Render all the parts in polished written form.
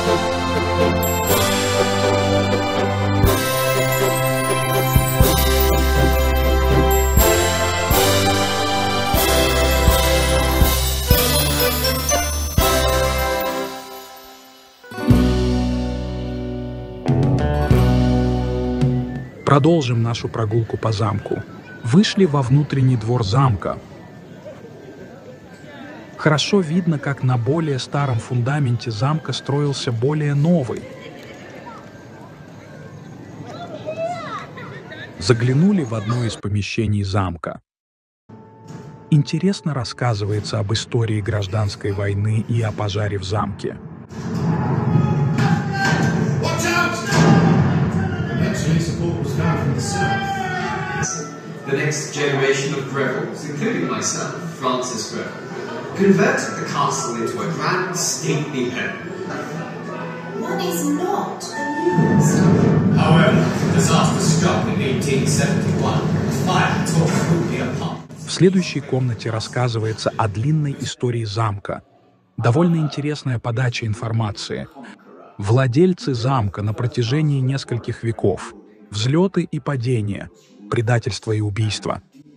Продолжим нашу прогулку по замку. Вышли во внутренний двор замка. Хорошо видно, как на более старом фундаменте замка строился более новый. Заглянули в одно из помещений замка. Интересно рассказывается об истории гражданской войны и о пожаре в замке. The next generation of Grevels, including myself, Francis Greville, converted the castle into a grand, stately home. One is not amused. However, disaster struck in 1871. Fire tore quickly apart. В следующей комнате рассказывается о длинной истории замка. Довольно интересная подача информации. Владельцы замка на протяжении нескольких веков. Взлеты и падения. Предательство и убийство.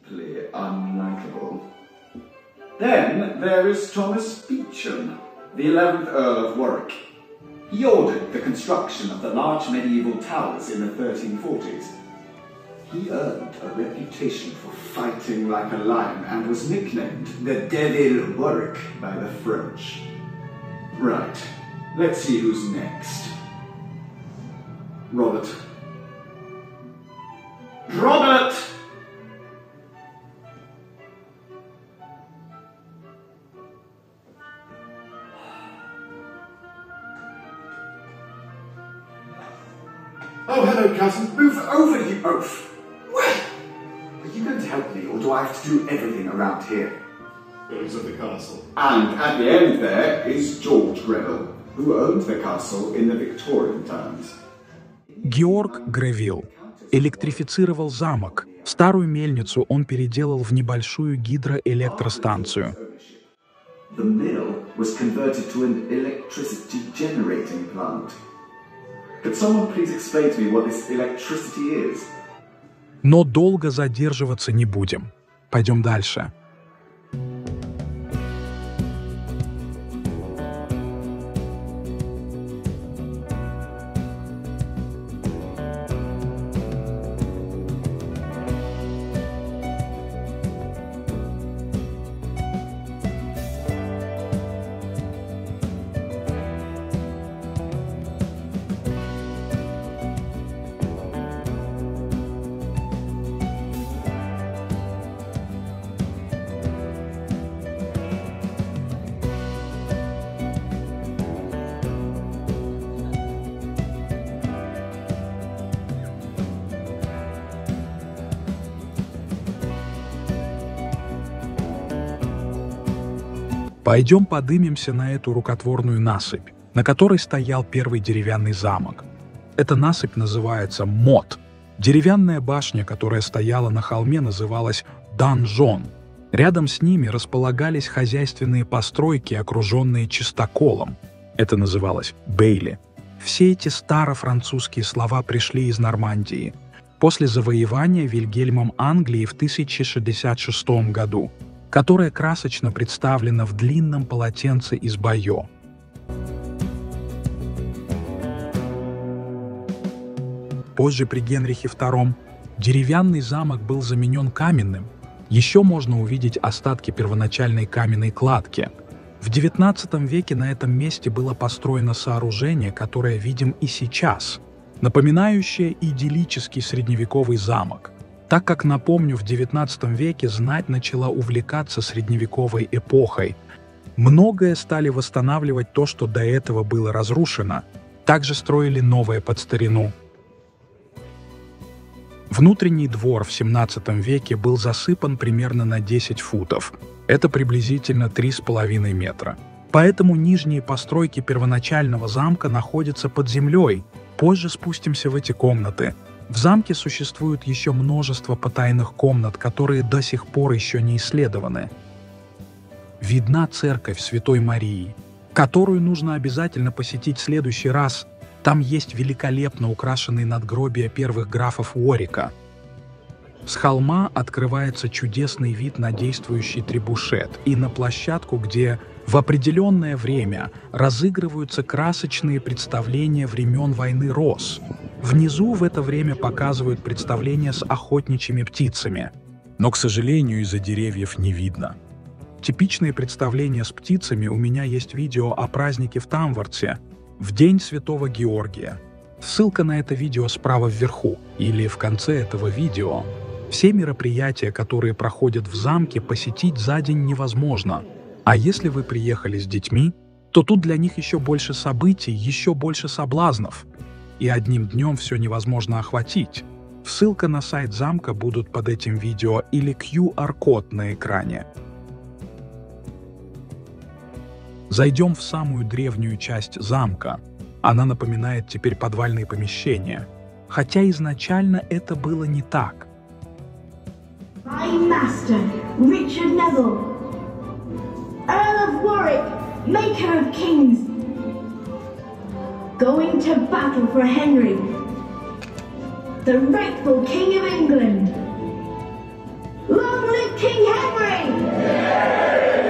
Then there is Thomas Beecham, the 11th Earl of Warwick. He ordered the construction of the large medieval towers in the 1340s. He earned a reputation for fighting like a lion and was nicknamed the Devil Warwick by the French. Right, let's see who's next. Robert. Robert! Oh, hello, cousin. Move over, you oaf! Well, are you going to help me, or do I have to do everything around here? Goes at the castle. And at the end there is George Greville, who owned the castle in the Victorian times. Георг Гревилл электрифицировал замок. Старую мельницу он переделал в небольшую гидроэлектростанцию. The mill was converted to an electricity generating plant. Could someone please explain to me what this electricity is? Но долго задерживаться не будем. Пойдем дальше. Пойдем подымемся на эту рукотворную насыпь, на которой стоял первый деревянный замок. Эта насыпь называется Мот. Деревянная башня, которая стояла на холме, называлась Данжон. Рядом с ними располагались хозяйственные постройки, окруженные чистоколом. Это называлось Бейли. Все эти старофранцузские слова пришли из Нормандии после завоевания Вильгельмом Англии в 1066 году, которая красочно представлена в длинном полотенце из Байо. Позже при Генрихе II деревянный замок был заменен каменным. Еще можно увидеть остатки первоначальной каменной кладки. В XIX веке на этом месте было построено сооружение, которое видим и сейчас, напоминающее идиллический средневековый замок. Так как, напомню, в XIX веке знать начала увлекаться средневековой эпохой. Многое стали восстанавливать то, что до этого было разрушено. Также строили новое под старину. Внутренний двор в XVII веке был засыпан примерно на 10 футов. Это приблизительно 3,5 метра. Поэтому нижние постройки первоначального замка находятся под землей. Позже спустимся в эти комнаты. В замке существует еще множество потайных комнат, которые до сих пор еще не исследованы. Видна церковь Святой Марии. которую нужно обязательно посетить в следующий раз. Там есть великолепно украшенные надгробия первых графов Уорика. С холма открывается чудесный вид на действующий требушет и на площадку, где в определенное время разыгрываются красочные представления времен войны роз. Внизу в это время показывают представления с охотничьими птицами. Но, к сожалению, из-за деревьев не видно. Типичные представления с птицами у меня есть видео о празднике в Тамворте в День Святого Георгия. Ссылка на это видео справа вверху или в конце этого видео. Все мероприятия, которые проходят в замке, посетить за день невозможно. А если вы приехали с детьми, то тут для них еще больше событий, еще больше соблазнов. И одним днем все невозможно охватить. Ссылка на сайт замка будут под этим видео или QR-код на экране. Зайдем в самую древнюю часть замка. Она напоминает теперь подвальные помещения. Хотя изначально это было не так. My master, Richard Neville, Earl of Warwick, Maker of Kings, going to battle for Henry, the rightful King of England. Long live King Henry!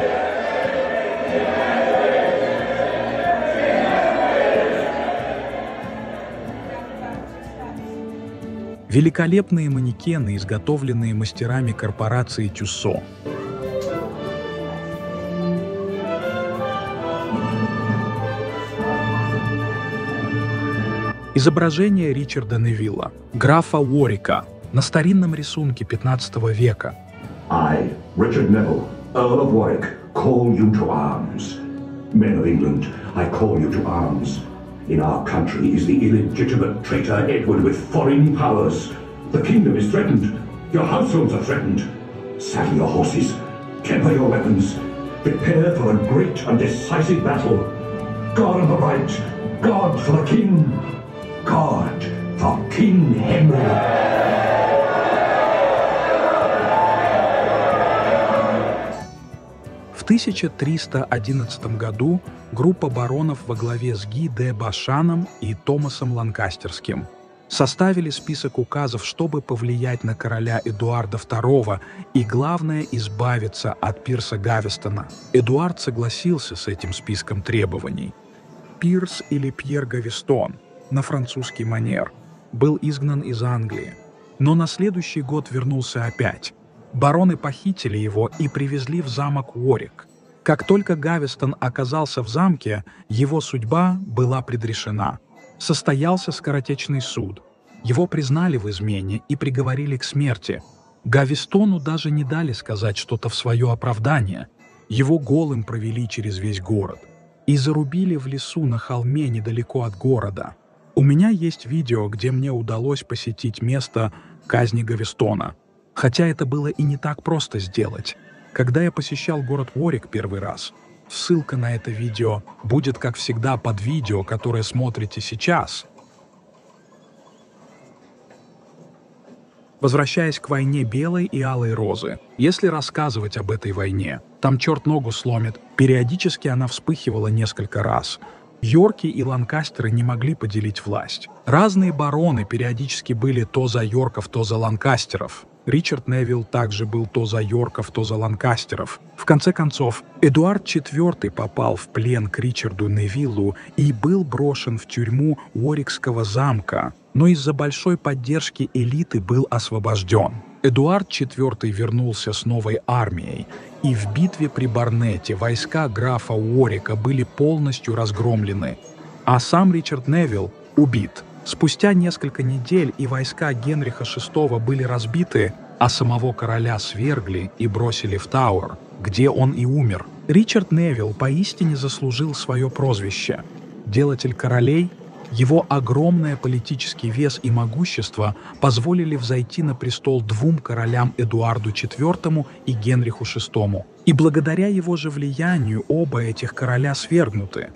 Великолепные манекены, изготовленные мастерами корпорации Тюссо. Изображение Ричарда Невилла, графа Уорика, на старинном рисунке 15 века. I, Richard Neville, Earl of Warwick, call you to arms. Men of England, I call you to arms. In our country is the illegitimate traitor Edward with foreign powers. The kingdom is threatened. Your households are threatened. Saddle your horses. Temper your weapons. Prepare for a great and decisive battle. God on the right. God for the king. God for King Henry. В 1311 году группа баронов во главе с Ги де Башаном и Томасом Ланкастерским составили список указов, чтобы повлиять на короля Эдуарда II и, главное, избавиться от Пирса Гавестона. Эдуард согласился с этим списком требований. Пирс или Пьер Гавестон, на французский манер, был изгнан из Англии, но на следующий год вернулся опять. Бароны похитили его и привезли в замок Уорик. Как только Гавестон оказался в замке, его судьба была предрешена. Состоялся скоротечный суд. Его признали в измене и приговорили к смерти. Гавестону даже не дали сказать что-то в свое оправдание. Его голым провели через весь город и зарубили в лесу на холме недалеко от города. У меня есть видео, где мне удалось посетить место казни Гавестона. Хотя это было и не так просто сделать. Когда я посещал город Уорик первый раз, ссылка на это видео будет, как всегда, под видео, которое смотрите сейчас. Возвращаясь к войне Белой и Алой Розы, если рассказывать об этой войне, там черт ногу сломит, периодически она вспыхивала несколько раз. Йорки и Ланкастеры не могли поделить власть. Разные бароны периодически были то за Йорков, то за Ланкастеров. Ричард Невилл также был то за Йорков, то за Ланкастеров. В конце концов, Эдуард IV попал в плен к Ричарду Невиллу и был брошен в тюрьму Уорикского замка, но из-за большой поддержки элиты был освобожден. Эдуард IV вернулся с новой армией, и в битве при Барнете войска графа Уорика были полностью разгромлены, а сам Ричард Невилл убит. Спустя несколько недель и войска Генриха VI были разбиты, а самого короля свергли и бросили в Тауэр, где он и умер. Ричард Невилл поистине заслужил свое прозвище. Делатель королей, его огромный политический вес и могущество позволили взойти на престол двум королям Эдуарду IV и Генриху VI. И благодаря его же влиянию оба этих короля свергнуты.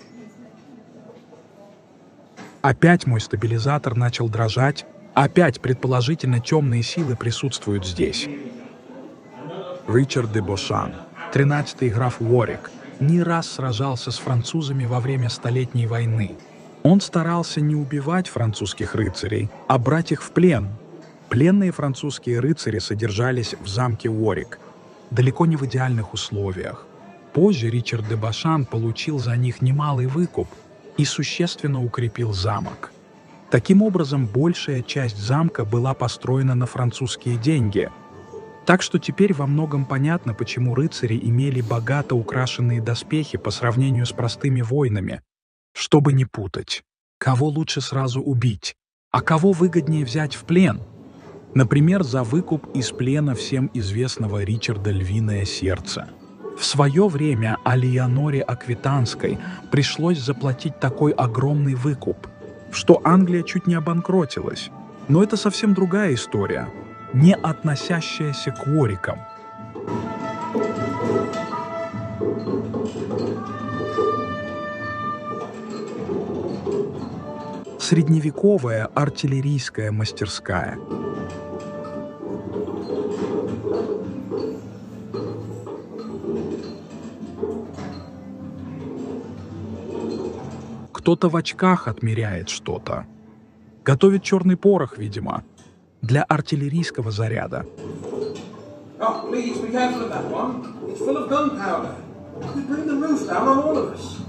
Опять мой стабилизатор начал дрожать, опять предположительно темные силы присутствуют здесь. Ричард де Бошан, 13-й граф Уорик, не раз сражался с французами во время Столетней войны. Он старался не убивать французских рыцарей, а брать их в плен. Пленные французские рыцари содержались в замке Уорик, далеко не в идеальных условиях. Позже Ричард де Башан получил за них немалый выкуп и существенно укрепил замок. Таким образом, большая часть замка была построена на французские деньги. Так что теперь во многом понятно, почему рыцари имели богато украшенные доспехи по сравнению с простыми воинами. Чтобы не путать, кого лучше сразу убить, а кого выгоднее взять в плен? Например, за выкуп из плена всем известного Ричарда «Львиное сердце». В свое время Алианоре Аквитанской пришлось заплатить такой огромный выкуп, что Англия чуть не обанкротилась. Но это совсем другая история, не относящаяся к Уорикам. Средневековая артиллерийская мастерская. Кто-то в очках отмеряет что-то. Готовит черный порох, видимо, для артиллерийского заряда. Oh, please, be careful of that one. It's full of gunpowder. It could bring the roof down on all of us.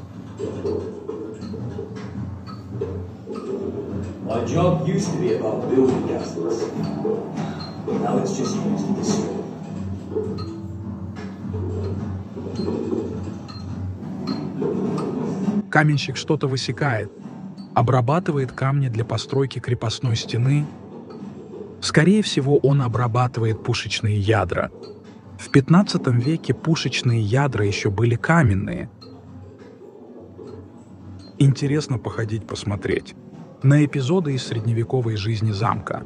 My job used to be about building castles. Now it's just used to destroy. Каменщик что-то высекает, обрабатывает камни для постройки крепостной стены. Скорее всего, он обрабатывает пушечные ядра. В 15 веке пушечные ядра еще были каменные. Интересно походить посмотреть на эпизоды из средневековой жизни замка.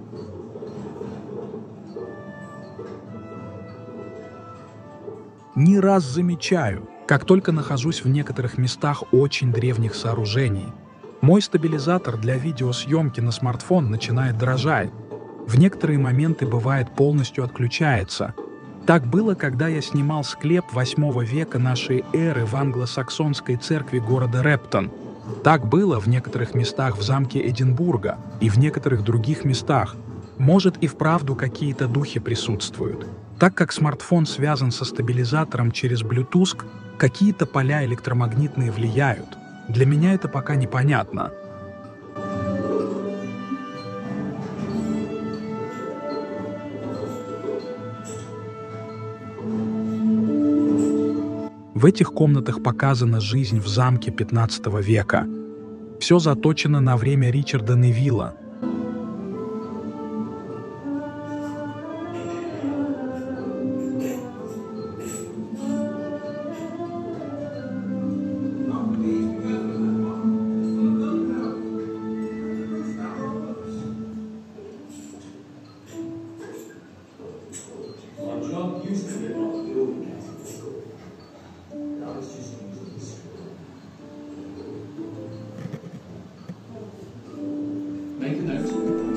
Не раз замечаю, как только нахожусь в некоторых местах очень древних сооружений, мой стабилизатор для видеосъемки на смартфон начинает дрожать. В некоторые моменты бывает полностью отключается. Так было, когда я снимал склеп 8 века нашей эры в англосаксонской церкви города Рептон. Так было в некоторых местах в замке Эдинбурга и в некоторых других местах. Может, и вправду какие-то духи присутствуют. Так как смартфон связан со стабилизатором через Bluetooth, какие-то поля электромагнитные влияют. Для меня это пока непонятно. В этих комнатах показана жизнь в замке 15 века. Все заточено на время Ричарда Невилла. Make a note.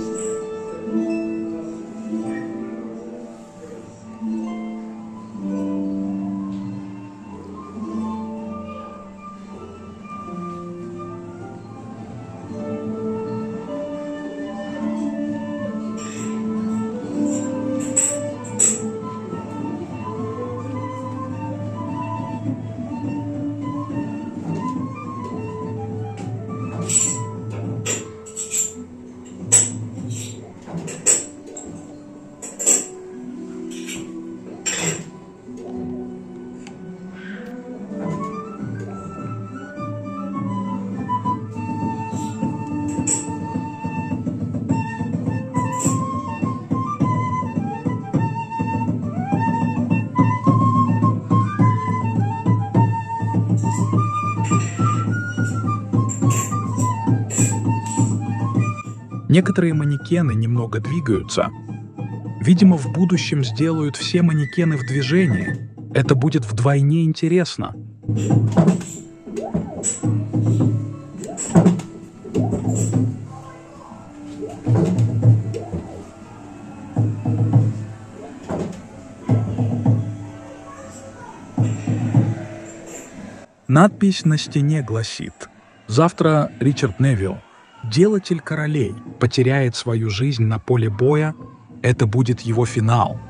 Некоторые манекены немного двигаются. Видимо, в будущем сделают все манекены в движении. Это будет вдвойне интересно. Надпись на стене гласит: «Завтра Ричард Невилл, делатель королей, потеряет свою жизнь на поле боя. Это будет его финал».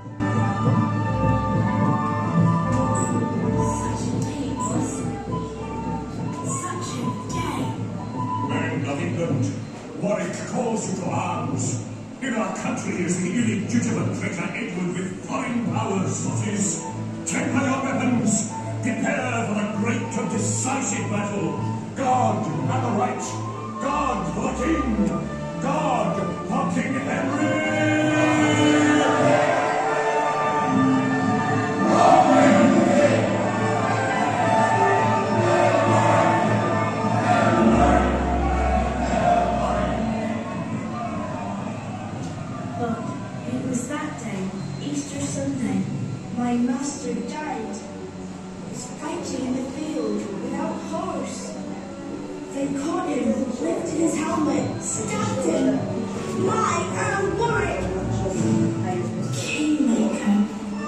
Men of England, Warwick calls you to arms. In our country is the illegitimate traitor Edward with foreign powers. What is? Temper your weapons. Prepare for the great and decisive battle. God and the right. God for the King. God for King Henry. But it was that day, Easter Sunday, my master died. He was fighting in the field without horse. They caught him, lifted his helmet, stabbed him. My Earl Warwick, Kingmaker.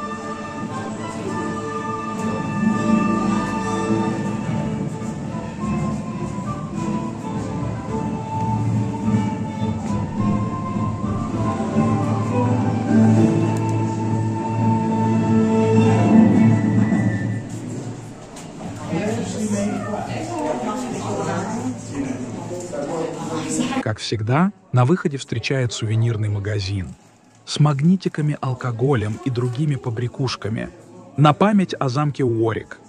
Как всегда, на выходе встречает сувенирный магазин с магнитиками, алкоголем и другими побрякушками на память о замке Уорик.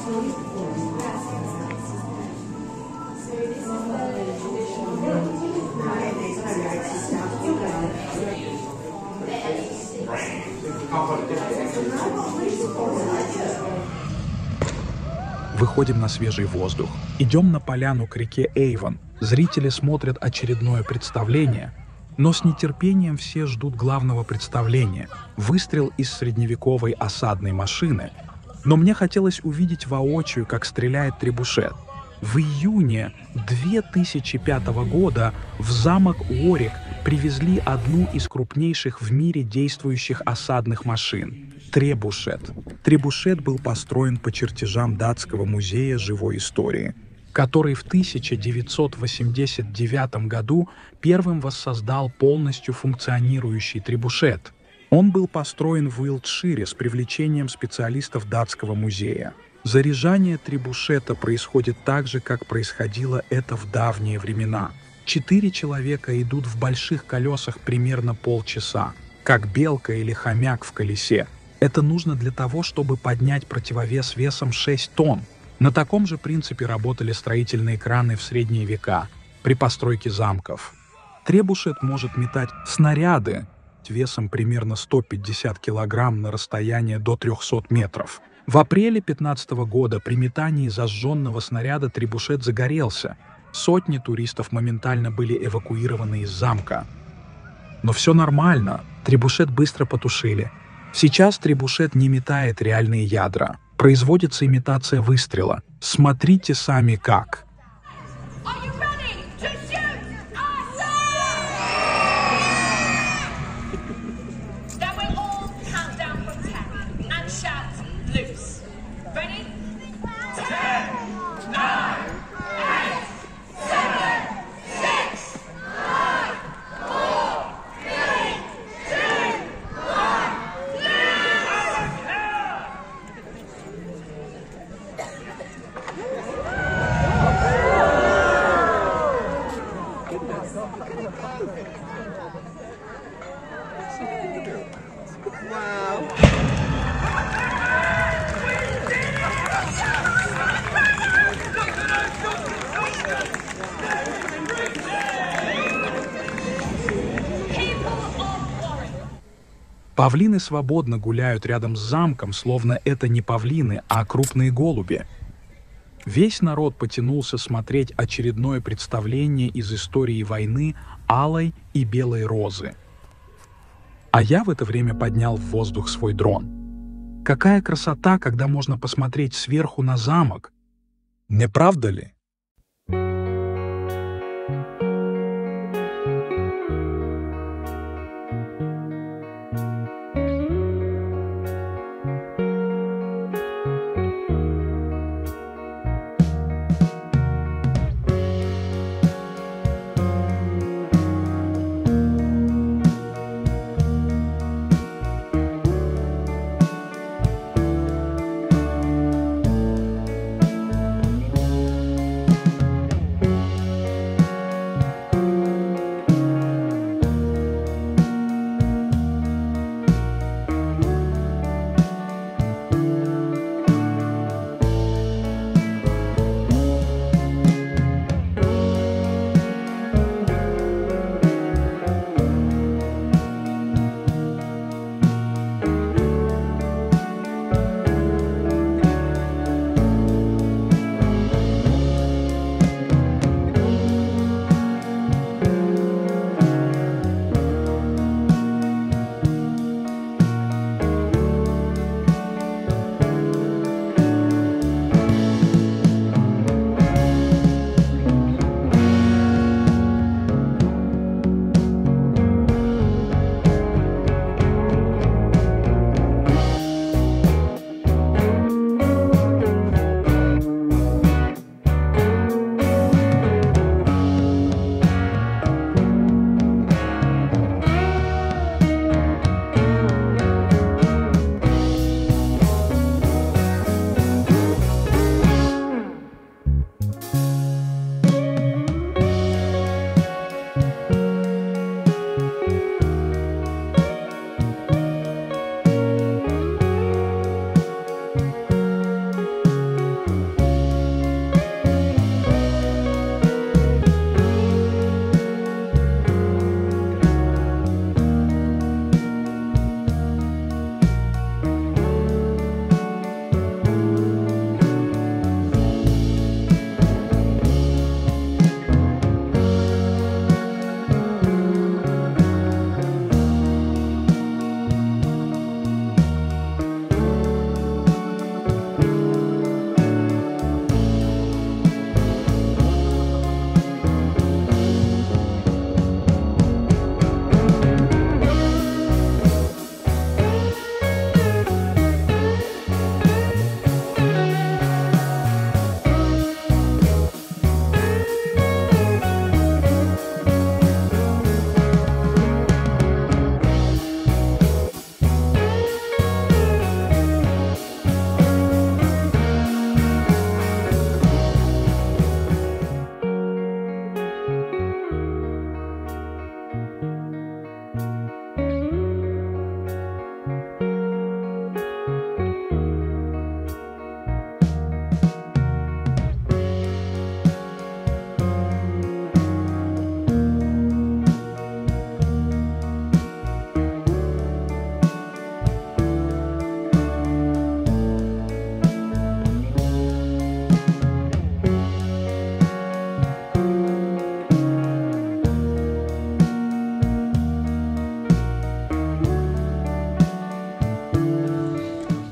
Выходим на свежий воздух. Идем на поляну к реке Эйвон. Зрители смотрят очередное представление, но с нетерпением все ждут главного представления — выстрел из средневековой осадной машины. Но мне хотелось увидеть воочию, как стреляет требушет. В июне 2005 года в замок Уорик привезли одну из крупнейших в мире действующих осадных машин — требушет. Требушет был построен по чертежам Датского музея живой истории, который в 1989 году первым воссоздал полностью функционирующий требушет. Он был построен в Уилтшире с привлечением специалистов Датского музея. Заряжание требушета происходит так же, как происходило это в давние времена. 4 человека идут в больших колесах примерно полчаса, как белка или хомяк в колесе. Это нужно для того, чтобы поднять противовес весом 6 тонн. На таком же принципе работали строительные краны в средние века при постройке замков. Требушет может метать снаряды весом примерно 150 килограмм на расстояние до 300 метров. В апреле 2015 года при метании зажженного снаряда требушет загорелся. Сотни туристов моментально были эвакуированы из замка. Но все нормально, требушет быстро потушили. Сейчас требушет не метает реальные ядра. Производится имитация выстрела. Смотрите сами как. Павлины свободно гуляют рядом с замком, словно это не павлины, а крупные голуби. Весь народ потянулся смотреть очередное представление из истории войны алой и белой розы. А я в это время поднял в воздух свой дрон. Какая красота, когда можно посмотреть сверху на замок. Не правда ли?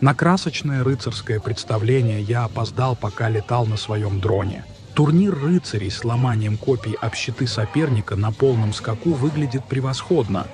На красочное рыцарское представление я опоздал, пока летал на своем дроне. Турнир рыцарей с ломанием копий об щиты соперника на полном скаку выглядит превосходно.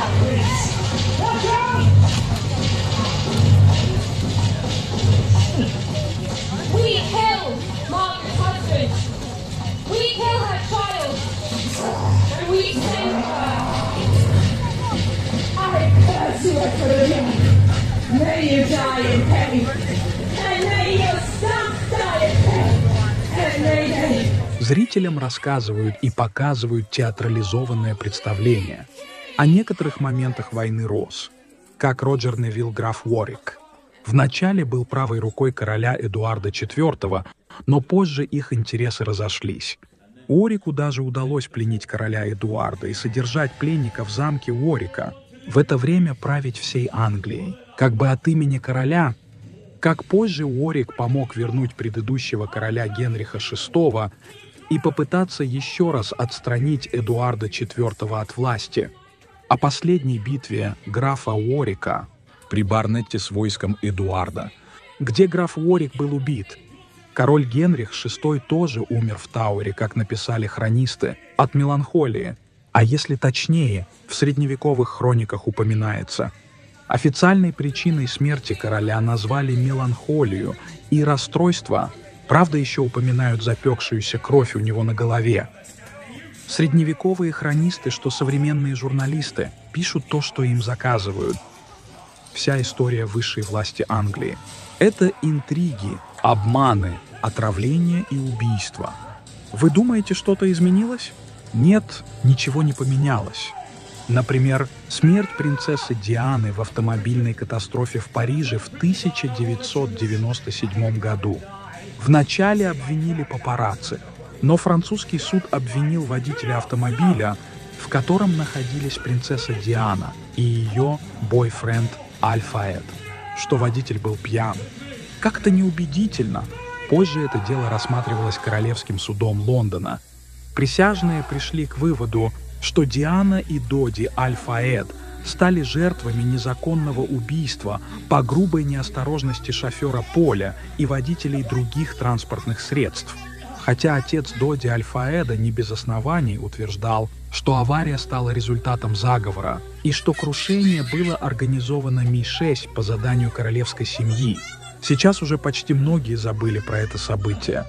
Зрителям рассказывают и показывают театрализованное представление о некоторых моментах войны роз, как Роджер Невилл граф Уорик. Вначале был правой рукой короля Эдуарда IV, но позже их интересы разошлись. Уорику даже удалось пленить короля Эдуарда и содержать пленника в замке Уорика, в это время править всей Англией, как бы от имени короля. Как позже Уорик помог вернуть предыдущего короля Генриха VI и попытаться еще раз отстранить Эдуарда IV от власти. О последней битве графа Уорика при Барнетте с войском Эдуарда, где граф Уорик был убит. Король Генрих VI тоже умер в Тауэре, как написали хронисты, от меланхолии. А если точнее, в средневековых хрониках упоминается. Официальной причиной смерти короля назвали меланхолию и расстройство, правда, еще упоминают запекшуюся кровь у него на голове. Средневековые хронисты, что современные журналисты, пишут то, что им заказывают. Вся история высшей власти Англии — это интриги, обманы, отравления и убийства. Вы думаете, что-то изменилось? Нет, ничего не поменялось. Например, смерть принцессы Дианы в автомобильной катастрофе в Париже в 1997 году. Вначале обвинили папарацци, но французский суд обвинил водителя автомобиля, в котором находились принцесса Диана и ее бойфренд Аль-Фаэд, что водитель был пьян. Как-то неубедительно. Позже это дело рассматривалось Королевским судом Лондона. Присяжные пришли к выводу, что Диана и Доди Аль-Фаэд стали жертвами незаконного убийства по грубой неосторожности шофера Поля и водителей других транспортных средств. Хотя отец Доди Аль-Фаэда не без оснований утверждал, что авария стала результатом заговора и что крушение было организовано Ми-6 по заданию королевской семьи. Сейчас уже почти многие забыли про это событие.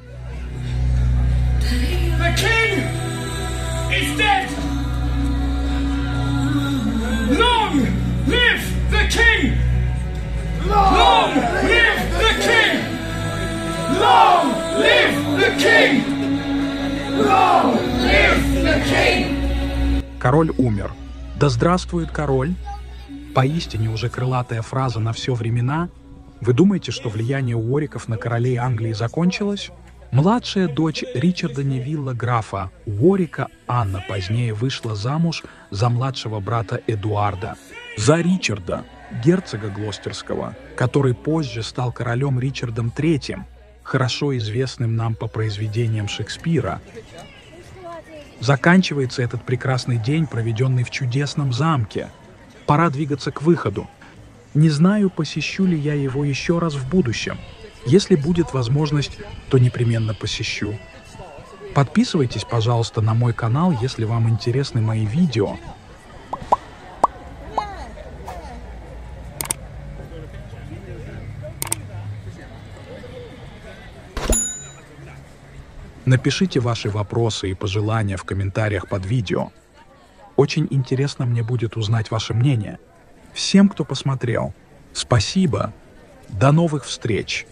The king is dead! Long live the king! Long live the king! Long live the king! Long live the king! Король умер. Да здравствует король! Поистине уже крылатая фраза на все времена. Вы думаете, что влияние Уориков на королей Англии закончилось? Младшая дочь Ричарда Невилла графа Уорика Анна позднее вышла замуж за младшего брата Эдуарда, за Ричарда, герцога Глостерского, который позже стал королем Ричардом III, хорошо известным нам по произведениям Шекспира. Заканчивается этот прекрасный день, проведенный в чудесном замке. Пора двигаться к выходу. Не знаю, посещу ли я его еще раз в будущем. Если будет возможность, то непременно посещу. Подписывайтесь, пожалуйста, на мой канал, если вам интересны мои видео. Напишите ваши вопросы и пожелания в комментариях под видео. Очень интересно мне будет узнать ваше мнение. Всем, кто посмотрел, спасибо. До новых встреч!